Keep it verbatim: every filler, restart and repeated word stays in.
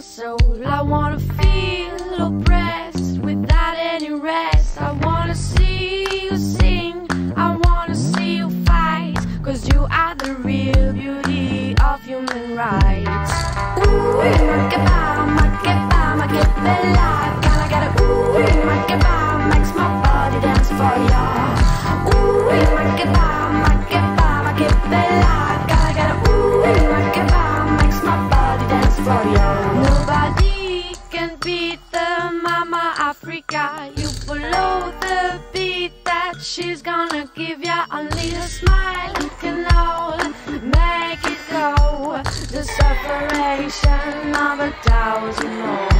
soul. I wanna feel oppressed without any rest. I wanna see you sing, I wanna see you fight, 'cause you are the real beauty of human rights. Ooh, ma che ba, ma che ba, ma che bella. Gotta get it, ooh, ma che ba, makes my body dance for ya. Ooh, ma che ba, ma che ba, ma che bella. Gotta get it, ooh, ma che ba, makes my body dance for ya. Nobody can beat the Mama Africa. You follow the beat that she's gonna give ya. Only a smile can all make it go. The separation of a thousand more.